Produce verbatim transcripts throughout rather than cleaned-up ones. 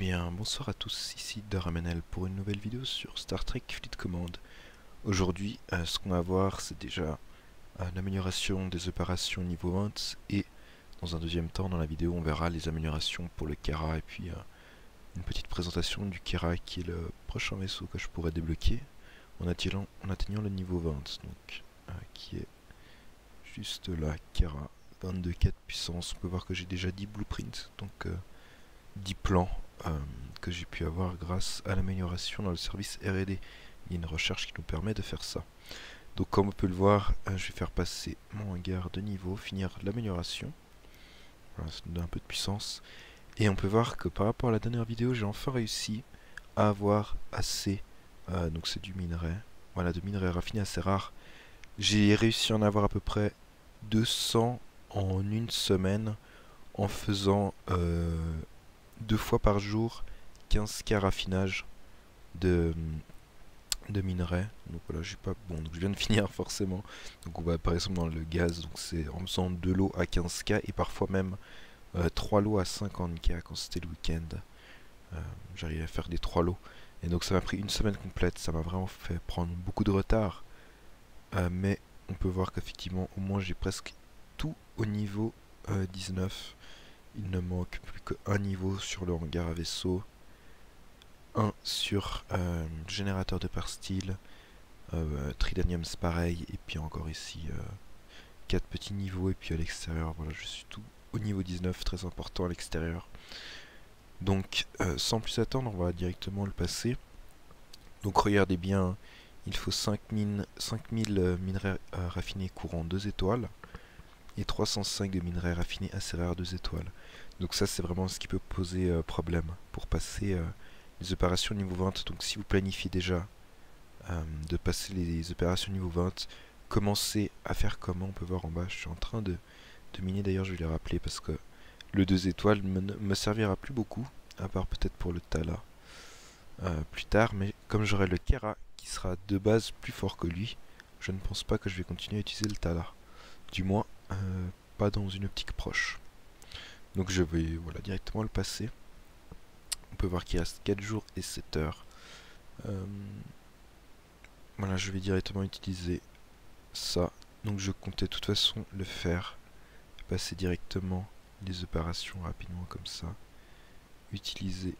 bien, bonsoir à tous, ici Daramenel pour une nouvelle vidéo sur Star Trek Fleet Command. Aujourd'hui, euh, ce qu'on va voir, c'est déjà euh, l'amélioration des opérations niveau vingt, et dans un deuxième temps, dans la vidéo, on verra les améliorations pour le Kara, et puis euh, une petite présentation du Kara, qui est le prochain vaisseau que je pourrais débloquer en atteignant, en atteignant le niveau vingt, donc euh, qui est juste là, Kara, vingt-deux quatre puissance. On peut voir que j'ai déjà dix blueprints, donc euh, dix plans euh, que j'ai pu avoir grâce à l'amélioration dans le service R et D. Il y a une recherche qui nous permet de faire ça. Donc comme on peut le voir, euh, je vais faire passer mon hangar de niveau, finir l'amélioration. Voilà, ça nous donne un peu de puissance. Et on peut voir que par rapport à la dernière vidéo, j'ai enfin réussi à avoir assez, euh, donc c'est du minerai, voilà, de minerai raffiné assez rare. J'ai réussi à en avoir à peu près deux cents en une semaine en faisant euh, deux fois par jour quinze K raffinage de, de minerais. Donc voilà, j'ai pas bon, donc je viens de finir forcément. Donc on va par exemple dans le gaz, donc c'est en faisant deux lots à quinze K et parfois même euh, trois lots à cinquante K quand c'était le week-end. Euh, J'arrivais à faire des trois lots. Et donc ça m'a pris une semaine complète, ça m'a vraiment fait prendre beaucoup de retard. Euh, mais on peut voir qu'effectivement au moins j'ai presque tout au niveau euh, dix-neuf. Il ne manque plus qu'un niveau sur le hangar à vaisseau, un sur euh, générateur de perstyle, euh, Tridanium c'est pareil, et puis encore ici euh, quatre petits niveaux, et puis à l'extérieur, voilà, je suis tout au niveau dix-neuf, très important à l'extérieur. Donc euh, sans plus attendre, on va directement le passer. Donc regardez bien, il faut cinq mille euh, minerais euh, raffinés courant deux étoiles, et trois cent cinq de minerais raffinés assez rares deux étoiles. Donc ça c'est vraiment ce qui peut poser euh, problème pour passer euh, les opérations niveau vingt. Donc si vous planifiez déjà euh, de passer les opérations niveau vingt, commencez à faire comment. On peut voir en bas, je suis en train de, de miner, d'ailleurs je vais les rappeler parce que le deux étoiles me, me servira plus beaucoup, à part peut-être pour le Tala euh, plus tard, mais comme j'aurai le Kara qui sera de base plus fort que lui, je ne pense pas que je vais continuer à utiliser le Tala. Du moins, euh, pas dans une optique proche. Donc je vais voilà, directement le passer. On peut voir qu'il reste quatre jours et sept heures. Euh, voilà, je vais directement utiliser ça. Donc je comptais de toute façon le faire. Passer directement les opérations rapidement comme ça. Utiliser.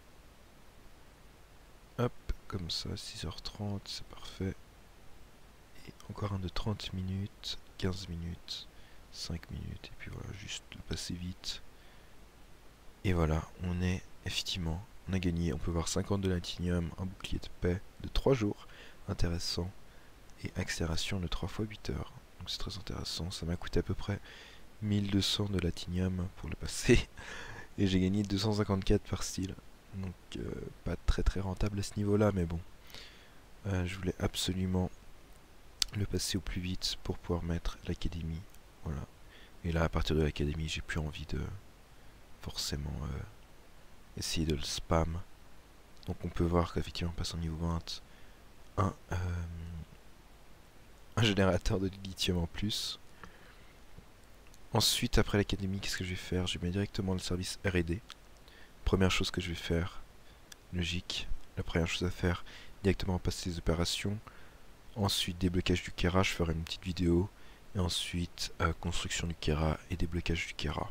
Hop, comme ça, six heures trente, c'est parfait. Et encore un de trente minutes, quinze minutes, cinq minutes. Et puis voilà, juste le passer vite. Et voilà, on est effectivement, on a gagné. On peut voir cinquante de latinium, un bouclier de paix de trois jours, intéressant, et accélération de trois fois huit heures. Donc c'est très intéressant, ça m'a coûté à peu près mille deux cents de latinium pour le passer, et j'ai gagné deux cent cinquante-quatre par style. Donc euh, pas très très rentable à ce niveau-là, mais bon. Euh, je voulais absolument le passer au plus vite pour pouvoir mettre l'académie. Voilà. Et là, à partir de l'académie, j'ai plus envie de forcément euh, essayer de le spam. Donc on peut voir qu'effectivement on passe au niveau vingt. Un, euh, un générateur de lithium en plus. Ensuite, après l'académie, qu'est-ce que je vais faire? Je vais mettre directement le service R et D. Première chose que je vais faire, logique. La première chose à faire, directement passer les opérations. Ensuite, déblocage du Kara, je ferai une petite vidéo. Et ensuite, euh, construction du Kara et déblocage du Kara.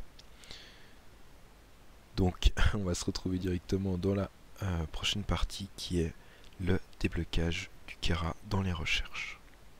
Donc, on va se retrouver directement dans la euh, prochaine partie qui est le déblocage du Kara dans les recherches.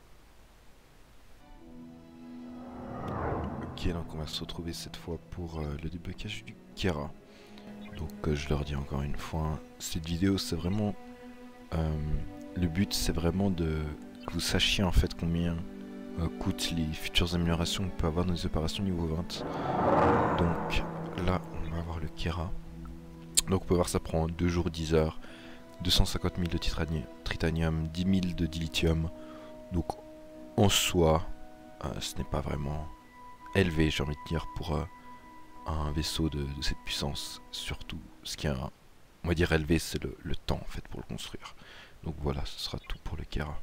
Ok, donc on va se retrouver cette fois pour euh, le déblocage du Kara. Donc euh, je leur dis encore une fois, cette vidéo c'est vraiment... Euh, le but c'est vraiment de que vous sachiez en fait combien euh, coûtent les futures améliorations qu'on peut avoir dans les opérations niveau vingt. Donc là on va avoir le Kara. Donc on peut voir ça prend deux jours dix heures. deux cent cinquante mille de titanium, dix mille de dilithium. Donc en soi, euh, ce n'est pas vraiment élevé, j'ai envie de dire, pour euh, un vaisseau de, de cette puissance. Surtout, ce qui est, un, on va dire, élevé, c'est le, le temps en fait pour le construire. Donc voilà, ce sera tout pour le Kara.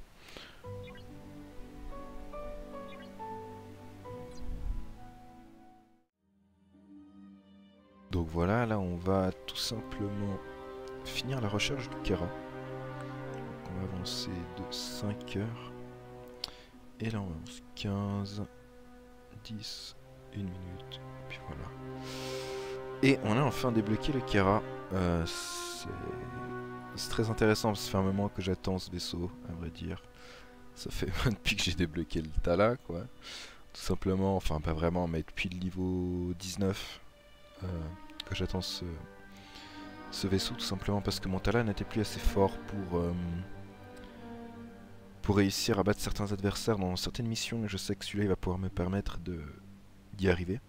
Donc voilà, là on va tout simplement finir la recherche du Kera. Donc on va avancer de cinq heures. Et là on avance quinze, dix, une minute, puis voilà. Et on a enfin débloqué le Kera. Euh, c'est très intéressant, ça fait un moment que j'attends ce vaisseau, à vrai dire. Ça fait depuis que j'ai débloqué le Tala, quoi. Tout simplement, enfin pas vraiment, mais depuis le niveau dix-neuf euh, que j'attends ce, ce vaisseau, tout simplement parce que mon Tala n'était plus assez fort pour, euh, pour réussir à battre certains adversaires dans certaines missions, et je sais que celui-là il va pouvoir me permettre de d'y arriver.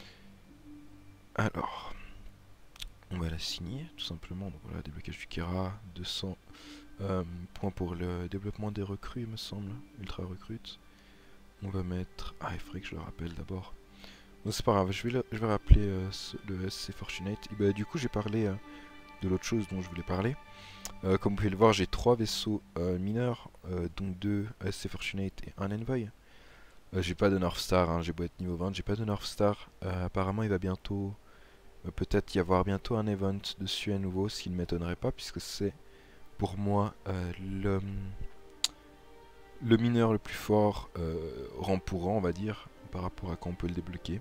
Alors, on va la signer, tout simplement. Donc voilà, déblocage du Kera, deux cents euh, points pour le développement des recrues, il me semble, ultra recrute. On va mettre... Ah, il faudrait que je le rappelle d'abord. Bon, c'est pas grave, je vais, le... je vais rappeler euh, ce... le S C Fortunate. Et bah, du coup, j'ai parlé euh, de l'autre chose dont je voulais parler. Euh, comme vous pouvez le voir, j'ai trois vaisseaux euh, mineurs, euh, dont deux S C Fortunate et un Envoy. Euh, j'ai pas de North Star, hein, j'ai beau être niveau vingt, j'ai pas de North Star. Euh, apparemment, il va bientôt... Euh, peut-être y avoir bientôt un event dessus à nouveau, ce qui ne m'étonnerait pas, puisque c'est pour moi euh, le... le mineur le plus fort, euh, rang pour rang, on va dire, par rapport à quand on peut le débloquer.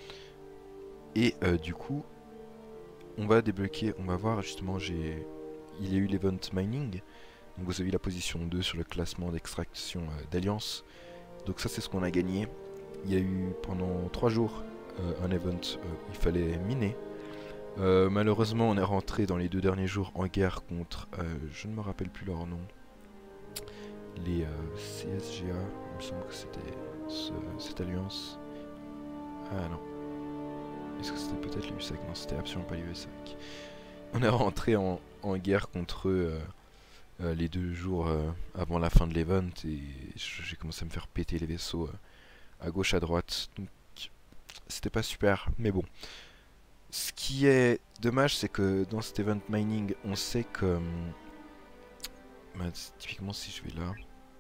Et euh, du coup, on va débloquer, on va voir justement, j'ai, il y a eu l'event mining. Donc vous avez la position deux sur le classement d'extraction euh, d'Alliance. Donc ça c'est ce qu'on a gagné. Il y a eu pendant trois jours euh, un event euh, où il fallait miner. Euh, malheureusement on est rentré dans les deux derniers jours en guerre contre, euh, je ne me rappelle plus leur nom, les euh, C S G A, il me semble que c'était ce, cette alliance. Ah non. Est-ce que c'était peut-être les U S A C? Non, c'était absolument pas les U S A C. On est rentré en, en guerre contre eux euh, euh, les deux jours euh, avant la fin de l'event et j'ai commencé à me faire péter les vaisseaux euh, à gauche à droite. Donc c'était pas super, mais bon. Ce qui est dommage, c'est que dans cet event mining, on sait que... Bah, typiquement si je vais là,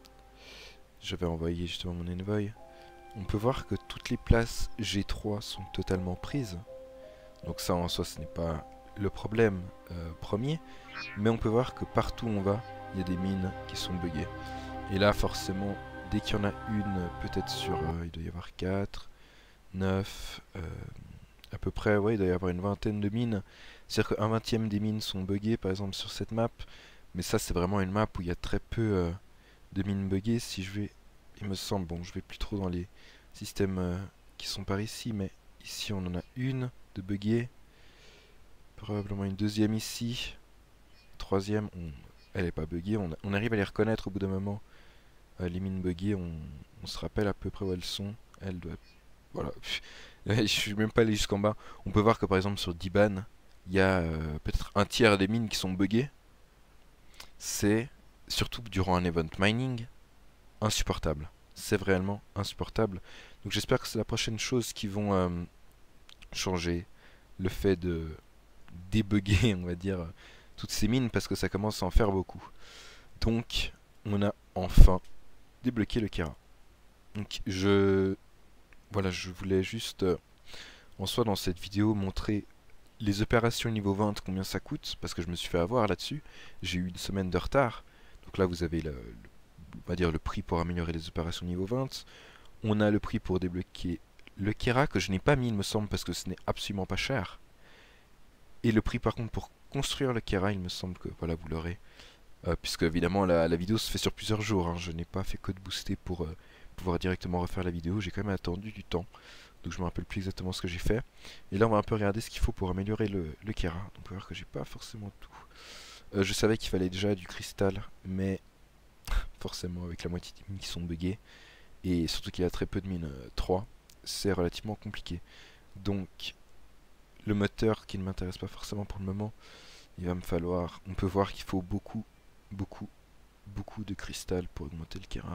j'avais envoyé justement mon envoy. On peut voir que toutes les places G trois sont totalement prises. Donc ça en soi ce n'est pas le problème euh, premier. Mais on peut voir que partout où on va, il y a des mines qui sont buggées. Et là forcément, dès qu'il y en a une, peut-être sur... Euh, il doit y avoir quatre, neuf... Euh, à peu près, ouais, il doit y avoir une vingtaine de mines. C'est-à-dire qu'un vingtième des mines sont buggées par exemple sur cette map. Mais ça c'est vraiment une map où il y a très peu euh, de mines buggées. Si je vais... Il me semble, bon je vais plus trop dans les systèmes euh, qui sont par ici, mais ici on en a une de buggée. Probablement une deuxième ici. Troisième, on... elle est pas buggée. On, a... on arrive à les reconnaître au bout d'un moment. Euh, les mines buggées, on... on se rappelle à peu près où elles sont. Elle doit... Voilà. Je suis même pas allé jusqu'en bas. On peut voir que par exemple sur Diban, il y a euh, peut-être un tiers des mines qui sont buggées. C'est, surtout durant un event mining, insupportable. C'est réellement insupportable. Donc j'espère que c'est la prochaine chose qui vont euh, changer le fait de débugger, on va dire, toutes ces mines parce que ça commence à en faire beaucoup. Donc on a enfin débloqué le Kera. Donc je... Voilà, je voulais juste, euh, en soi dans cette vidéo, montrer les opérations niveau vingt, combien ça coûte, parce que je me suis fait avoir là-dessus. J'ai eu une semaine de retard. Donc là vous avez le, le, on va dire le prix pour améliorer les opérations niveau vingt. On a le prix pour débloquer le Kera, que je n'ai pas mis il me semble, parce que ce n'est absolument pas cher. Et le prix par contre pour construire le Kera, il me semble que voilà vous l'aurez. Euh, puisque évidemment la, la vidéo se fait sur plusieurs jours, hein. Je n'ai pas fait code boosté pour euh, pouvoir directement refaire la vidéo, j'ai quand même attendu du temps. Donc je me rappelle plus exactement ce que j'ai fait. Et là on va un peu regarder ce qu'il faut pour améliorer le, le Kera. Donc on peut voir que j'ai pas forcément tout. Euh, je savais qu'il fallait déjà du cristal, mais forcément avec la moitié des mines qui sont buggées, et surtout qu'il y a très peu de mines euh, trois, c'est relativement compliqué. Donc le moteur qui ne m'intéresse pas forcément pour le moment, il va me falloir, on peut voir qu'il faut beaucoup, beaucoup, beaucoup de cristal pour augmenter le Kera.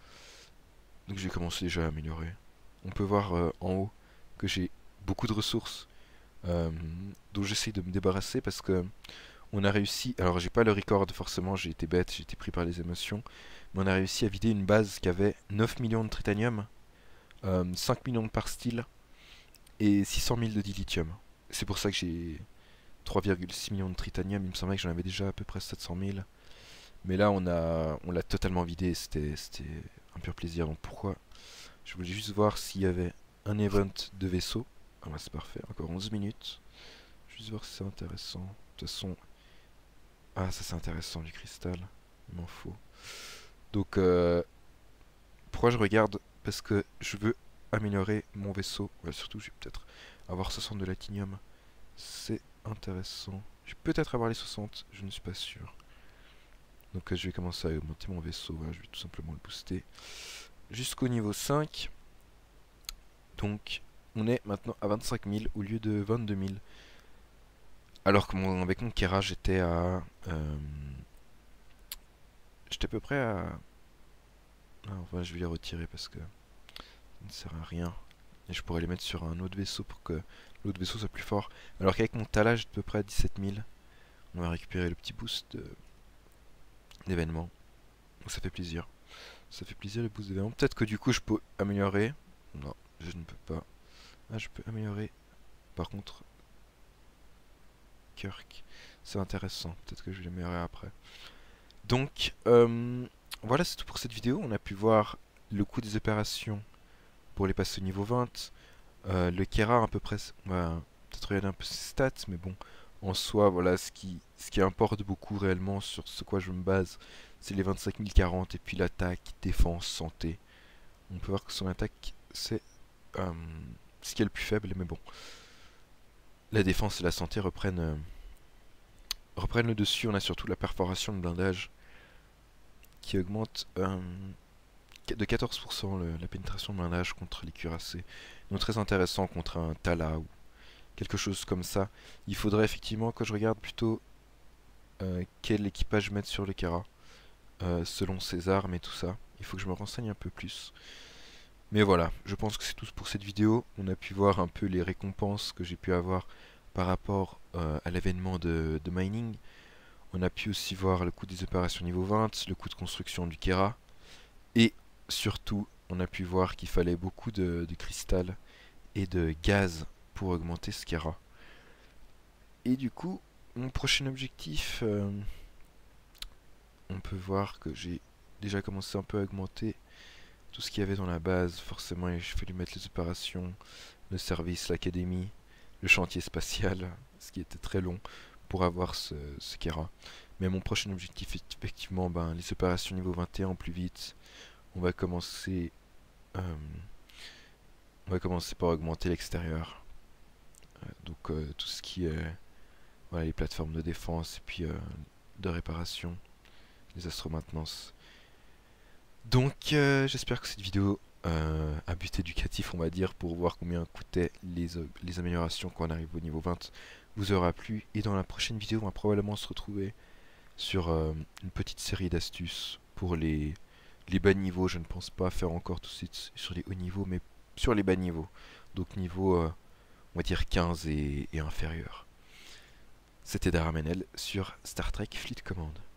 Donc j'ai commencé déjà à améliorer. On peut voir euh, en haut que j'ai beaucoup de ressources euh, dont j'essaie de me débarrasser parce que on a réussi, alors j'ai pas le record forcément, j'ai été bête, j'ai été pris par les émotions, mais on a réussi à vider une base qui avait neuf millions de tritanium, euh, cinq millions de par style et six cent mille de dilithium. C'est pour ça que j'ai trois virgule six millions de tritanium. Il me semblait que j'en avais déjà à peu près sept cent mille. Mais là, on a, on l'a totalement vidé. C'était, c'était un pur plaisir. Donc pourquoi? Je voulais juste voir s'il y avait un event de vaisseau. Ah bah c'est parfait. Encore onze minutes. Juste voir si c'est intéressant. De toute façon... Ah, ça c'est intéressant, du cristal. Il m'en faut. Donc, euh, pourquoi je regarde? Parce que je veux améliorer mon vaisseau. Ouais, surtout, je vais peut-être avoir soixante de latinium. C'est intéressant. Je vais peut-être avoir les soixante, je ne suis pas sûr. Donc, euh, je vais commencer à augmenter mon vaisseau. Voilà, je vais tout simplement le booster jusqu'au niveau cinq. Donc, on est maintenant à vingt-cinq mille au lieu de vingt-deux mille. Alors que mon, avec mon Kera, j'étais à... Euh, j'étais à peu près à... Ah, enfin, je vais les retirer parce que ça ne sert à rien. Et je pourrais les mettre sur un autre vaisseau pour que l'autre vaisseau soit plus fort. Alors qu'avec mon Tala, j'ai à peu près à dix-sept mille. On va récupérer le petit boost d'événements. Donc ça fait plaisir. Ça fait plaisir le boost d'événements. Peut-être que du coup, je peux améliorer. Non, je ne peux pas. Ah, je peux améliorer. Par contre... Kirk. C'est intéressant. Peut-être que je vais l'améliorer après. Donc, euh, voilà, c'est tout pour cette vidéo. On a pu voir le coût des opérations pour les passer au niveau vingt. Euh, le Kera, à peu près, on va peut-être regarder un peu ses stats, mais bon, en soi, voilà, ce qui, ce qui importe beaucoup réellement sur ce quoi je me base, c'est les vingt-cinq mille quarante et puis l'attaque, défense, santé. On peut voir que son attaque, c'est euh, ce qui est le plus faible, mais bon. La défense et la santé reprennent, euh, reprennent le dessus. On a surtout la perforation de blindage qui augmente euh, de quatorze pour cent le, la pénétration de blindage contre les cuirassés. Donc très intéressant contre un Tala ou quelque chose comme ça. Il faudrait effectivement que je regarde plutôt euh, quel équipage mettre sur le Kera, euh, selon ses armes et tout ça. Il faut que je me renseigne un peu plus. Mais voilà, je pense que c'est tout pour cette vidéo. On a pu voir un peu les récompenses que j'ai pu avoir par rapport euh, à l'événement de, de mining. On a pu aussi voir le coût des opérations niveau vingt, le coût de construction du Kera. Et surtout, on a pu voir qu'il fallait beaucoup de, de cristal et de gaz pour augmenter ce Kera. Et du coup, mon prochain objectif, euh, on peut voir que j'ai déjà commencé un peu à augmenter tout ce qu'il y avait dans la base. Forcément, il a fallu mettre les opérations, le service, l'académie, le chantier spatial, ce qui était très long pour avoir ce, ce Kera. Mais mon prochain objectif est effectivement ben, les opérations niveau vingt et un plus vite. On va commencer, euh, on va commencer par augmenter l'extérieur. Euh, donc euh, tout ce qui est voilà, les plateformes de défense et puis euh, de réparation, les astro-maintenance. Donc euh, j'espère que cette vidéo euh, a but éducatif, on va dire, pour voir combien coûtaient les, euh, les améliorations quand on arrive au niveau vingt, vous aura plu. Et dans la prochaine vidéo, on va probablement se retrouver sur euh, une petite série d'astuces pour les, les bas niveaux. Je ne pense pas faire encore tout de suite sur les hauts niveaux, mais sur les bas niveaux. Donc niveau, euh, on va dire quinze et, et inférieur. C'était Daramenel sur Star Trek Fleet Command.